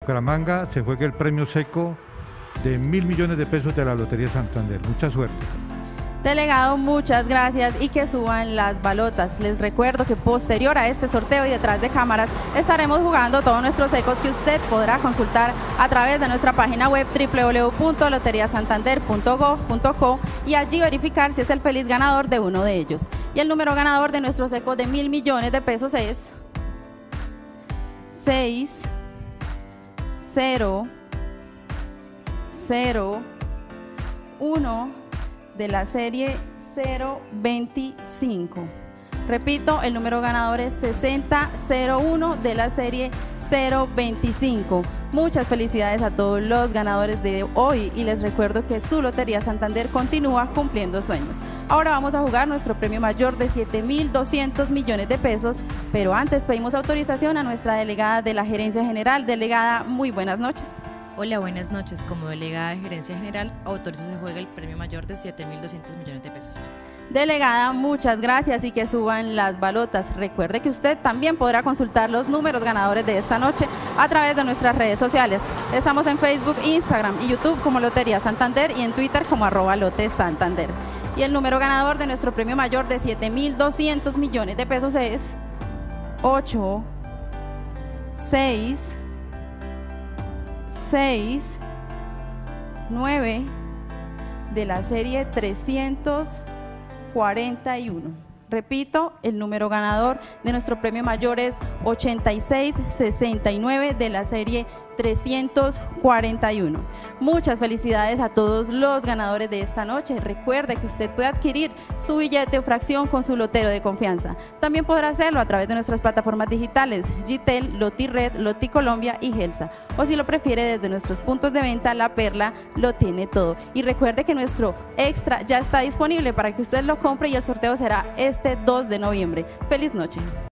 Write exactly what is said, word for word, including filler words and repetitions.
Bucaramanga se juegue el premio seco de mil millones de pesos de la Lotería Santander. Mucha suerte. Delegado, muchas gracias y que suban las balotas. Les recuerdo que posterior a este sorteo y detrás de cámaras estaremos jugando todos nuestros secos que usted podrá consultar a través de nuestra página web w w w punto lotería santander punto gov punto co y allí verificar si es el feliz ganador de uno de ellos. Y el número ganador de nuestro seco de mil millones de pesos es seis, cero, cero, uno de la serie cero veinticinco. Repito, el número ganador es sesenta cero uno de la serie cero veinticinco. Muchas felicidades a todos los ganadores de hoy y les recuerdo que su Lotería Santander continúa cumpliendo sueños. Ahora vamos a jugar nuestro premio mayor de siete mil doscientos millones de pesos, pero antes pedimos autorización a nuestra delegada de la Gerencia General. Delegada, muy buenas noches. Hola, buenas noches. Como delegada de Gerencia General, autorizo se juegue el premio mayor de siete mil doscientos millones de pesos. Delegada, muchas gracias y que suban las balotas. Recuerde que usted también podrá consultar los números ganadores de esta noche a través de nuestras redes sociales. Estamos en Facebook, Instagram y YouTube como Lotería Santander y en Twitter como arroba Lote Santander. Y el número ganador de nuestro premio mayor de siete mil doscientos millones de pesos es ocho, seis, seis, nueve de la serie trescientos cuarenta y uno. Repito, el número ganador de nuestro premio mayor es ochenta y seis sesenta y nueve de la serie trescientos cuarenta y uno. Muchas felicidades a todos los ganadores de esta noche. Recuerde que usted puede adquirir su billete o fracción con su lotero de confianza. También podrá hacerlo a través de nuestras plataformas digitales Gitel, Lotired, Loticolombia y Gelsa. O si lo prefiere desde nuestros puntos de venta, La Perla lo tiene todo. Y recuerde que nuestro extra ya está disponible para que usted lo compre y el sorteo será este dos de noviembre. Feliz noche.